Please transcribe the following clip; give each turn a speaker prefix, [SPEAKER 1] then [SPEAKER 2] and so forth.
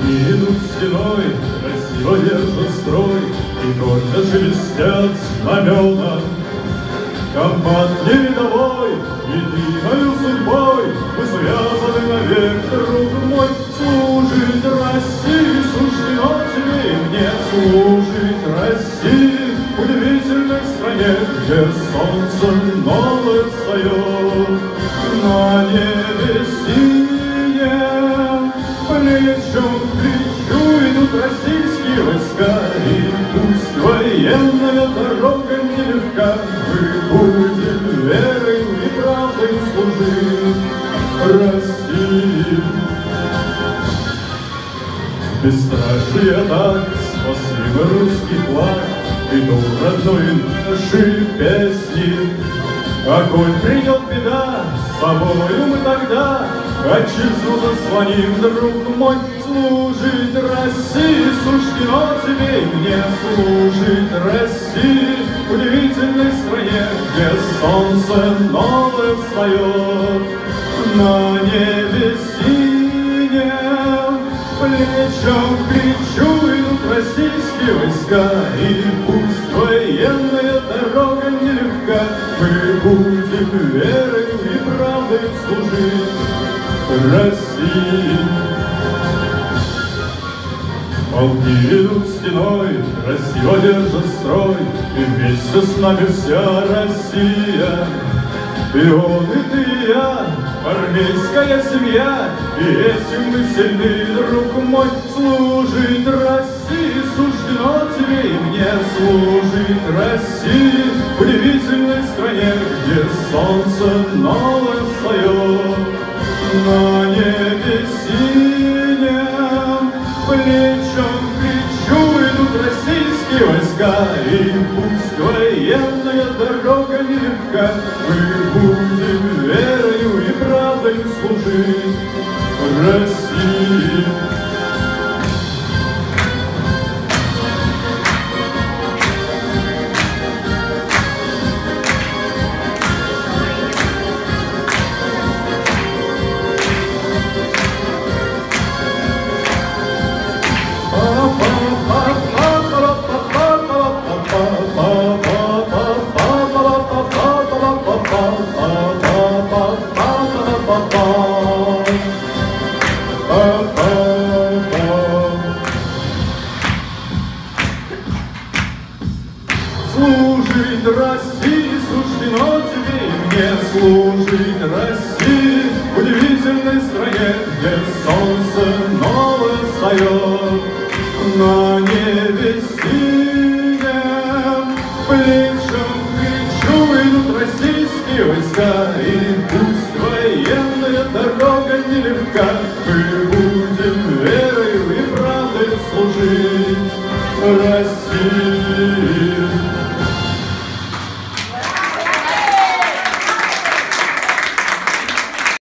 [SPEAKER 1] Полки идут стеной, красиво держат строй, и только шелестят знамена. Комбат передовой, единою судьбой, мы связаны навек, друг мой. Служить России суждено тебе и мне, служить России, удивительной стране, где солнце новое встает. На небе синее, плечом к плечу идут российские войска, и пусть военная дорога нелегка, мы будем верой и правдой служить России. Бесстрашие так, спасибо русский флаг, идут родной наши песни. Огонь придет беда, с собою мы тогда отчизну заслоним, друг мой. Служить России суждено тебе и мне, служить России, удивительной стране, где солнце новое встает. На небе синем, плечом к плечу идут российские войска, и пусть военная дорога нелегка, мы будем верою и правдой служить России. Полки идут стеной, красиво держат строй, и вместе с нами вся Россия. И он, и ты, и я, армейская семья, и этим мы сильны, друг мой. Служить России суждено тебе и мне, служить России, удивительной стране, где солнце новое встает. На небе синем, плечом к плечу идут российские войска, и пусть военная дорога нелегка, мы будем верою и правдой служить России. Служить России суждено тебе и мне, служить России, удивительной стране, где солнце новое встает. На небе синем, плечом к плечу идут российские войска, и пусть военная дорога нелегка, мы будем